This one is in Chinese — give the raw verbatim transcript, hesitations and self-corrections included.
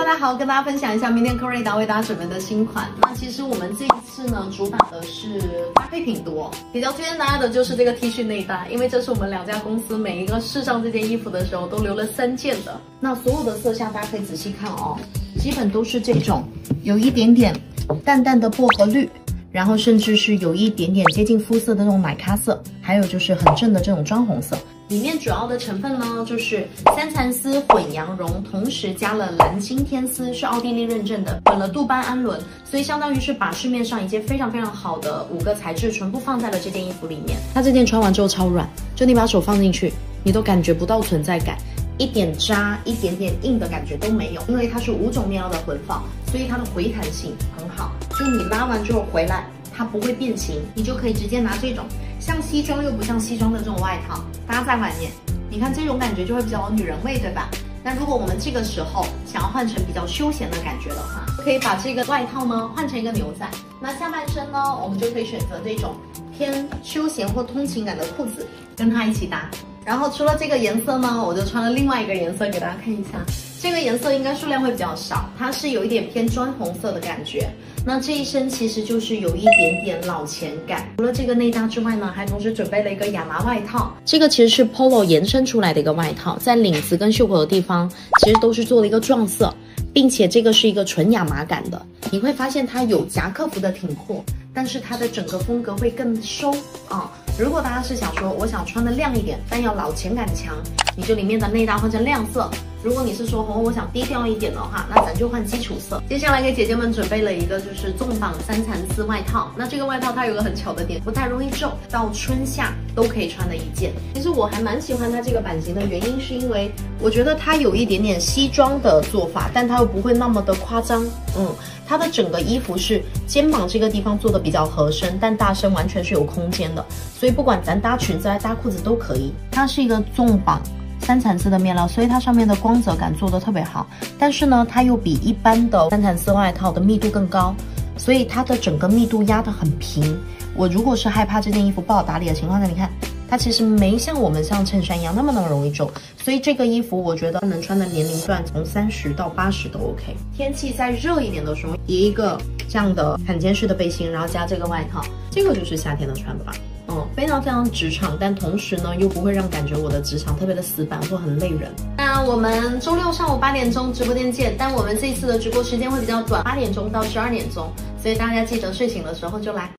家好，跟大家分享一下明天科瑞达为大家准备的新款。那其实我们这一次呢，主打的是搭配品多，比较推荐大家的就是这个 T 恤内搭，因为这是我们两家公司每一个试上这件衣服的时候都留了三件的。那所有的色相大家可以仔细看哦，基本都是这种有一点点淡淡的薄荷绿。 然后甚至是有一点点接近肤色的那种奶咖色，还有就是很正的这种砖红色。里面主要的成分呢，就是三蚕丝混羊绒，同时加了蓝金天丝，是奥地利认证的，混了杜邦氨纶，所以相当于是把市面上一件非常非常好的五个材质全部放在了这件衣服里面。它这件穿完之后超软，就你把手放进去，你都感觉不到存在感。 一点扎、一点点硬的感觉都没有，因为它是五种面料的混纺，所以它的回弹性很好。就你拉完之后回来，它不会变形，你就可以直接拿这种像西装又不像西装的这种外套搭在外面。你看这种感觉就会比较有女人味，对吧？那如果我们这个时候想要换成比较休闲的感觉的话，可以把这个外套呢换成一个牛仔。那下半身呢，我们就可以选择这种偏休闲或通勤感的裤子，跟它一起搭。 然后除了这个颜色呢，我就穿了另外一个颜色给大家看一下。这个颜色应该数量会比较少，它是有一点偏砖红色的感觉。那这一身其实就是有一点点老钱感。除了这个内搭之外呢，还同时准备了一个亚麻外套。这个其实是 Polo 延伸出来的一个外套，在领子跟袖口的地方其实都是做了一个撞色，并且这个是一个纯亚麻感的。你会发现它有夹克服的挺阔，但是它的整个风格会更收啊。 如果大家是想说，我想穿的亮一点，但要老钱感强，你就里面的内搭换成亮色。如果你是说哦，我想低调一点的话，那咱就换基础色。接下来给姐姐们准备了一个就是纵绑三蚕丝外套。那这个外套它有个很巧的点，不太容易皱，到春夏都可以穿的一件。其实我还蛮喜欢它这个版型的原因，是因为我觉得它有一点点西装的做法，但它又不会那么的夸张。嗯，它的整个衣服是肩膀这个地方做的比较合身，但大身完全是有空间的。 所以不管咱搭裙子还搭裤子都可以。它是一个纵绑三蚕丝的面料，所以它上面的光泽感做得特别好。但是呢，它又比一般的三蚕丝外套的密度更高，所以它的整个密度压得很平。我如果是害怕这件衣服不好打理的情况下，你看它其实没像我们像衬衫一样那么那么容易皱。所以这个衣服我觉得能穿的年龄段从三十到八十都 OK。天气再热一点的时候，叠一个这样的坎肩式的背心，然后加这个外套，这个就是夏天的穿法。 嗯，非常非常职场，但同时呢，又不会让感觉我的职场特别的死板或很累人。那我们周六上午八点钟直播间见，但我们这一次的直播时间会比较短，八点钟到十二点钟，所以大家记得睡醒的时候就来。